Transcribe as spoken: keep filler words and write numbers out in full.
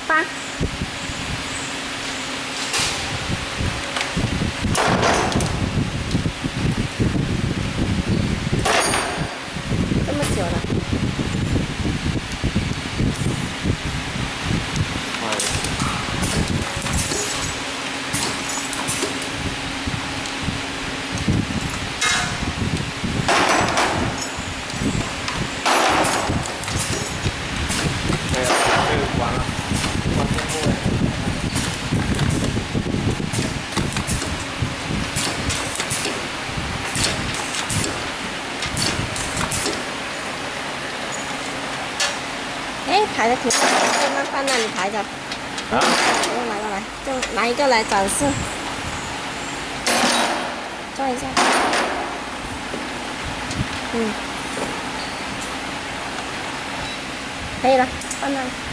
吧。这么久了。哎，排的挺好，慢慢放那里排着。啊？来来来，就拿一个来展示，转一下。嗯，可以了，放那里。